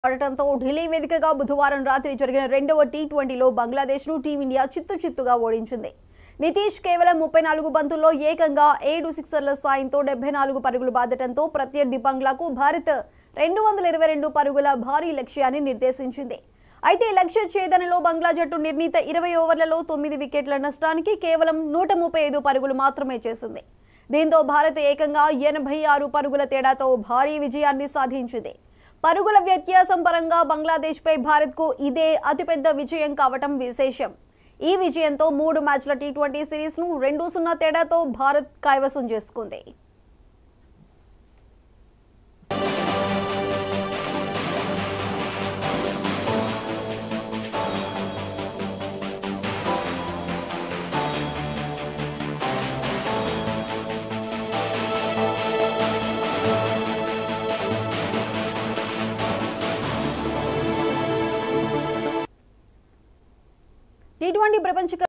ఆడటంతో ఢిల్లీ వేదికగా బుధవారం రాత్రి జరిగిన రెండవ టీ20లో బంగ్లాదేశ్ను టీమిండియా చిత్తుచిత్తుగా ఓడించింది. నితీష్ కేవలం 34 బంతుల్లో ఏకంగా 7 సిక్సర్ల సాయంతో 74 పరుగులు బాదటంతో ప్రత్యర్థి బంగ్లాకు భారత్ 222 పరుగుల భారీ లక్ష్యాన్ని నిర్దేశించింది. అయితే లక్ష్య ఛేదనలో బంగ్లా జట్టు నిర్ణీత 20 ఓవర్లలో 9 వికెట్ల నష్టానికి కేవలం 135 పరుగులు మాత్రమే చేసింది. దీంతో భారత్ ఏకంగా 86 పరుగుల తేడాతో భారీ విజయాన్ని సాధించింది. పరుగుల వ్యత్యాసం పరంగా బంగ్లాదేశ్పై భారత్కు ఇదే అతిపెద్ద విజయం కావటం విశేషం. ఈ విజయంతో 3 మ్యాచ్ల టీ20 సిరీస్ను 2-0 తేడాతో భారత్ కైవసం చేసుకుంది. టీ20 ప్రపంచ